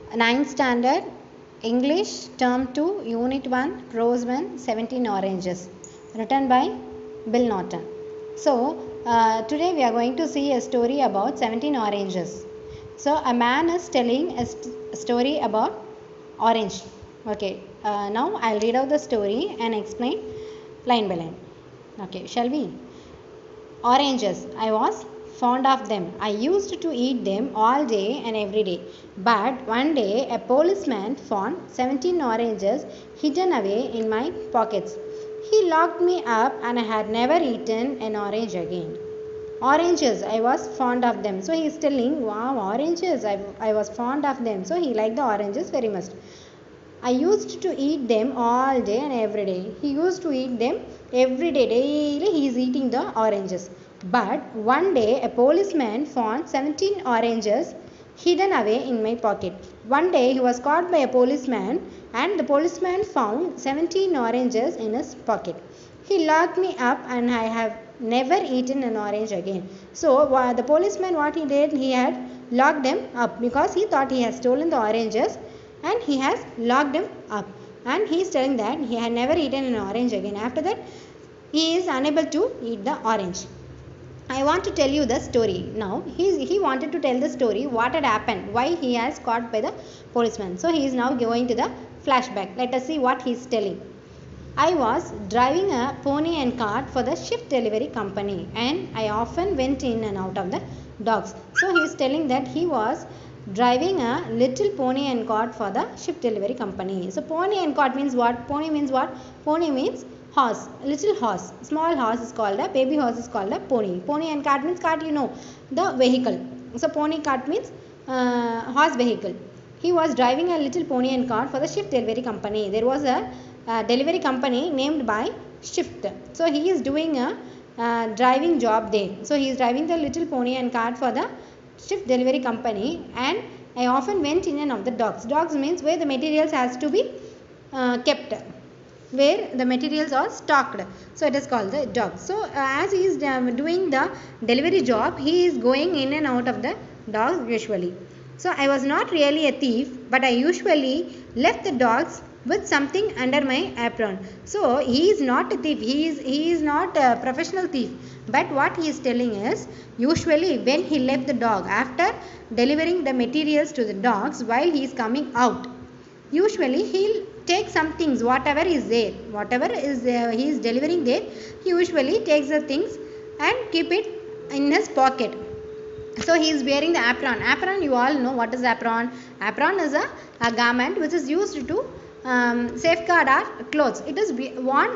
Ninth standard English term 2 unit 1 prose 1 17 oranges written by Bill Norton. So today we are going to see a story about 17 oranges. So a man is telling a story about orange. Okay, now I'll read out the story and explain line by line. Okay, shall we? Oranges. I was fond of them. I used to eat them all day and every day. But one day a policeman found 17 oranges hidden away in my pockets. He locked me up and I had never eaten an orange again. Oranges. I was fond of them. So he is telling, wow, oranges. I was fond of them. So he liked the oranges very much. I used to eat them all day and every day. He used to eat them every day. Daily he is eating the oranges. But one day a policeman found 17 oranges hidden away in my pocket. One day he was caught by a policeman and the policeman found 17 oranges in his pocket. He locked me up and I have never eaten an orange again. So the policeman, what he did, he had locked them up because he thought he had stolen the oranges. And he has locked him up, and he is telling that he had never eaten an orange again. After that, he is unable to eat the orange. I want to tell you the story. Now he wanted to tell the story what had happened, why he has caught by the policeman. So he is now going to the flashback. Let us see what he is telling. I was driving a pony and cart for the shift delivery company, and I often went in and out of the docks. So he is telling that he was driving a little pony and cart for the shift delivery company. So pony and cart means what? Pony means what? Pony means horse, little horse. Small horse is called a, baby horse is called a pony. Pony and cart means cart, you know, the vehicle. So pony cart means horse vehicle. He was driving a little pony and cart for the shift delivery company. There was a delivery company named by Shift. So he is doing a driving job there. So he is driving the little pony and cart for the shift delivery company, and I often went in and out the docks. Docks means where the materials has to be kept, where the materials are stocked. So it is called the docks. So as he is doing the delivery job, he is going in and out of the docks usually. So I was not really a thief, but I usually left the dogs with something under my apron. So he is not a thief. He is not a professional thief. But what he is telling is, usually when he left the dog after delivering the materials to the dogs, while he is coming out, usually he will take some things, whatever is there, whatever is he is delivering there, he usually takes the things and keep it in his pocket. So he is wearing the apron. Apron, you all know what is apron. Apron is a garment which is used to safeguard our clothes. It is worn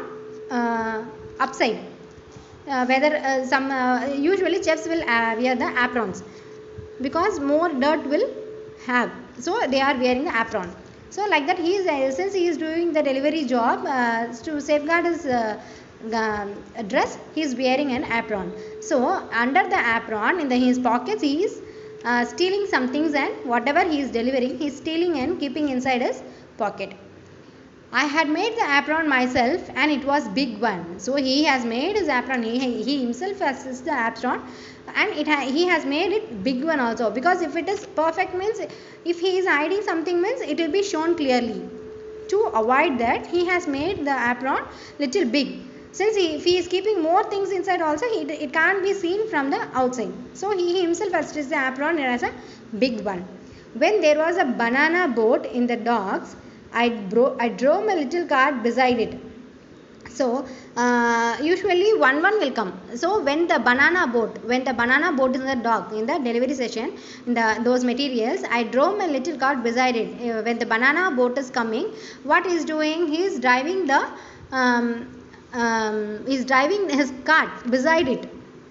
upside. Whether some usually chefs will wear the aprons because more dirt will have. So they are wearing the apron. So like that, he is since he is doing the delivery job to safeguard his dress, he is wearing an apron. So under the apron, in his pockets, he is stealing some things, and whatever he is delivering, he is stealing and keeping inside his pocket. I had made the apron myself, and it was big one. So he has made his apron. He himself has the apron, and he has made it big one also, because if it is perfect means, if he is hiding something means it will be shown clearly. To avoid that, he has made the apron little big. Since if he is keeping more things inside also, it can't be seen from the outside. So he himself has stitched the apron as a big one. When there was a banana boat in the docks, I drove my little cart beside it. So usually one will come. So when the banana boat is in the dock, in the delivery session, in those materials, I drove my little cart beside it. When the banana boat is coming, what he is doing? He is driving his cart beside it.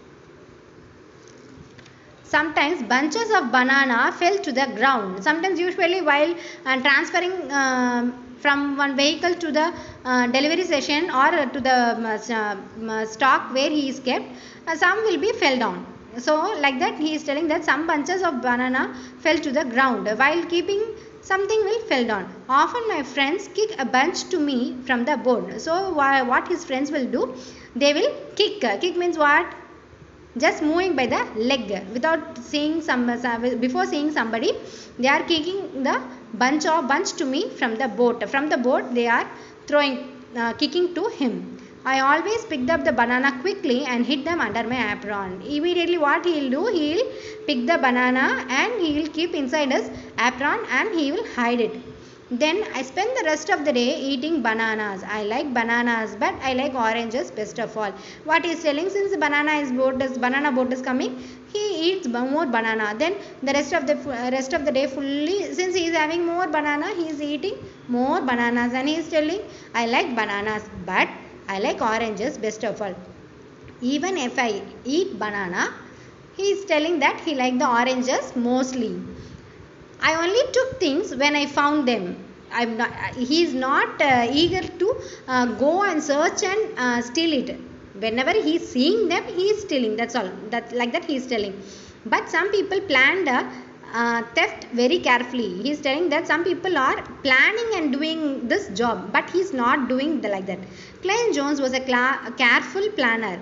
Sometimes bunches of banana fell to the ground. Sometimes, usually while transferring from one vehicle to the delivery session or to the stock where he is kept, some will be fell down. So like that, he is telling that some bunches of banana fell to the ground. While keeping, something will fell down. Often my friends kick a bunch to me from the board. So what his friends will do? They will kick. Kick means what? just moving by the leg without seeing before seeing somebody. They are kicking the bunch to me from the boat. From the boat they are throwing, kicking to him. I always picked up the banana quickly and hid them under my apron. Immediately what he will do, he will pick the banana and he will keep inside his apron and he will hide it. Then I spend the rest of the day eating bananas. I like bananas, but I like oranges best of all. What he is telling, since the banana boat is coming, he eats more banana. Then the rest of the day fully, since he is having more banana, he is eating more bananas, and he is telling, I like bananas, but I like oranges best of all. Even if I eat banana, he is telling that he like the oranges mostly. I only took things when I found them. He is not eager to go and search and steal it. Whenever he is seeing them, he is stealing. That's all. Like that he is telling. But some people planned theft very carefully. He is telling that some people are planning and doing this job, but he is not doing like that. Clem Jones was a careful planner.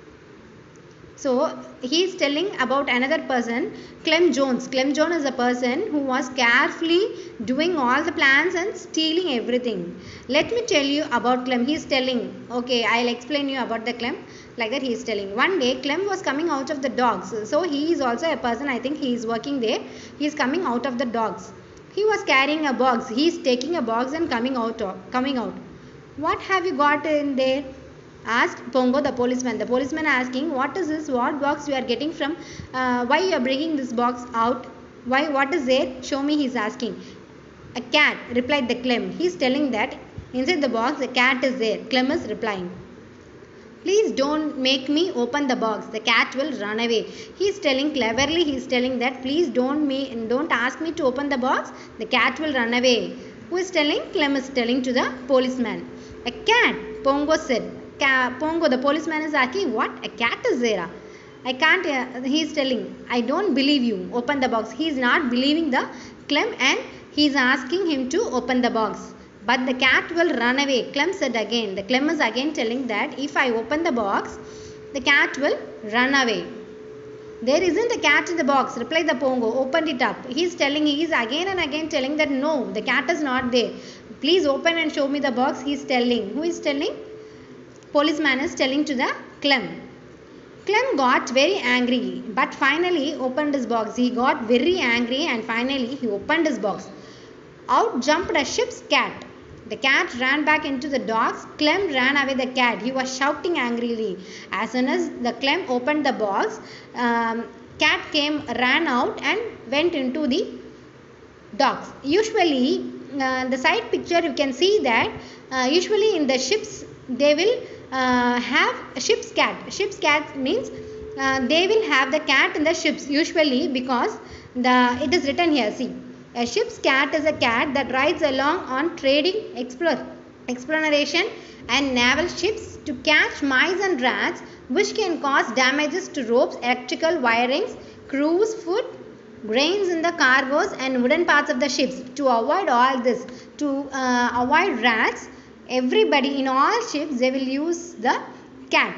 So he is telling about another person, Clem Jones. Clem Jones is a person who was carefully doing all the plans and stealing everything. Let me tell you about Clem. He is telling, okay, I'll explain you about the Clem. Like that he is telling. One day Clem was coming out of the dogs. So he is also a person, I think he is working there. He is coming out of the dogs. He was carrying a box. He is taking a box and coming out. What have you got in there? Asked Pongo the policeman. The policeman asking, what is this? What box you are getting from? Why you are bringing this box out? Why? What is there? Show me, he is asking. A cat, replied the Clem. He is telling that inside the box a cat is there. Clem is replying, please don't make me open the box. The cat will run away. He is telling cleverly. He is telling that please don't ask me to open the box. The cat will run away. Who is telling? Clem is telling to the policeman. A cat, Pongo said. Pongo, the policeman is asking, what? A cat is there? I can't, he is telling, I don't believe you. Open the box. He is not believing the Clem and he is asking him to open the box. But the cat will run away. Clem said again. The Clem is again telling that if I open the box, the cat will run away. There isn't a cat in the box, replied the Pongo. Opened it up. He is again and again telling that no, the cat is not there. Please open and show me the box. He is telling. Who is telling? Policeman is telling to the Clem. Clem got very angry, but finally opened his box. He got very angry and finally he opened his box. Out jumped a ship's cat. The cat ran back into the dogs. Clem ran away the cat. He was shouting angrily. As soon as the Clem opened the box, cat ran out and went into the dogs. Usually, the side picture you can see that usually in the ships they will have a ship's cat. Ship's cat means they will have the cat in the ships usually because it is written here. See, a ship's cat is a cat that rides along on trading, exploration and naval ships to catch mice and rats which can cause damages to ropes, electrical wirings, crews, food, grains in the cargoes and wooden parts of the ships. To avoid all this, to avoid rats, everybody in all ships they will use the cat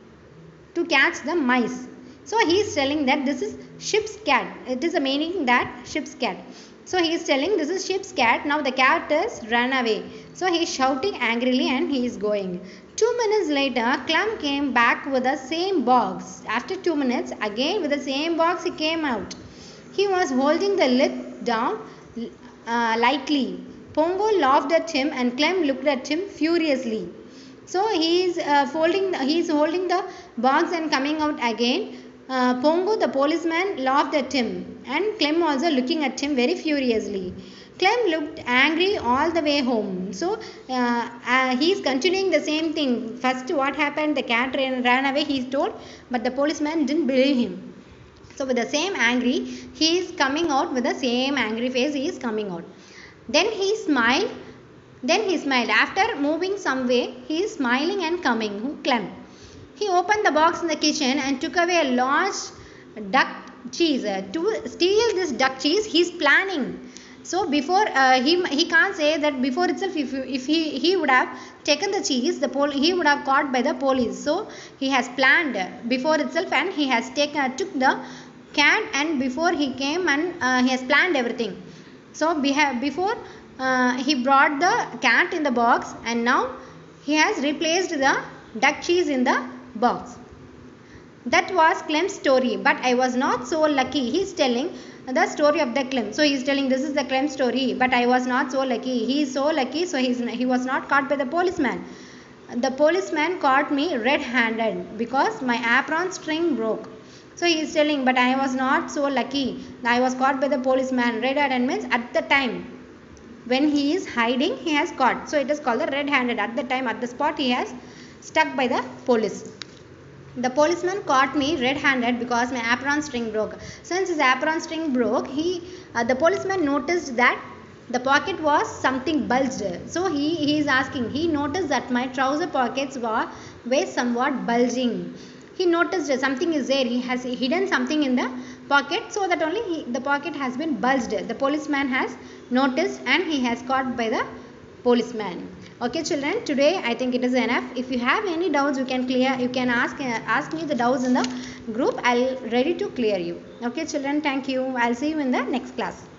to catch the mice. So he is telling that this is ship's cat. It is a meaning that ship's cat. So he is telling this is ship's cat. Now the cat is run away. So he is shouting angrily and he is going. 2 minutes later, Clem came back with the same box. After 2 minutes, again with the same box he came out. He was holding the lid down lightly. Pongo laughed at him and Clem looked at him furiously. So he is holding the box and coming out again. Pongo, the policeman, laughed at him and Clem also looking at him very furiously. Clem looked angry all the way home. So he is continuing the same thing. First what happened? The cat ran away, he told, but the policeman didn't believe him. So with the same angry, he is coming out with the same angry face, he is coming out. Then he smiled. After moving some way, he is smiling and coming. Who? Clem. He opened the box in the kitchen and took away a large duck cheese. To steal this duck cheese, he is planning. So before he can't say that before itself if he would have taken the cheese, he would have caught by the police. So he has planned before itself, and he has took the cat, and before he came, and he has planned everything. So before he brought the cat in the box, and now he has replaced the duck cheese in the box. That was Clem's story, but I was not so lucky. He's telling the story of the Clem. So he's telling this is the Clem story, but I was not so lucky. He is so lucky, so he was not caught by the policeman. The policeman caught me red-handed because my apron string broke. So he is telling, but I was not so lucky. I was caught by the policeman. Red-handed means at the time when he is hiding, he has caught. So it is called the red-handed. At the time, at the spot, he has stuck by the police. The policeman caught me red-handed because my apron string broke. Since his apron string broke, the policeman noticed that the pocket was something bulged. So he is asking. He noticed that my trouser pockets were somewhat bulging. He noticed something is there. He has hidden something in the pocket, so that only the pocket has been bulged. The policeman has noticed, and he has caught by the policeman. Okay children, today I think it is enough. If you have any doubts, you can ask me the doubts in the group. I'll ready to clear you. Okay children, thank you. I'll see you in the next class.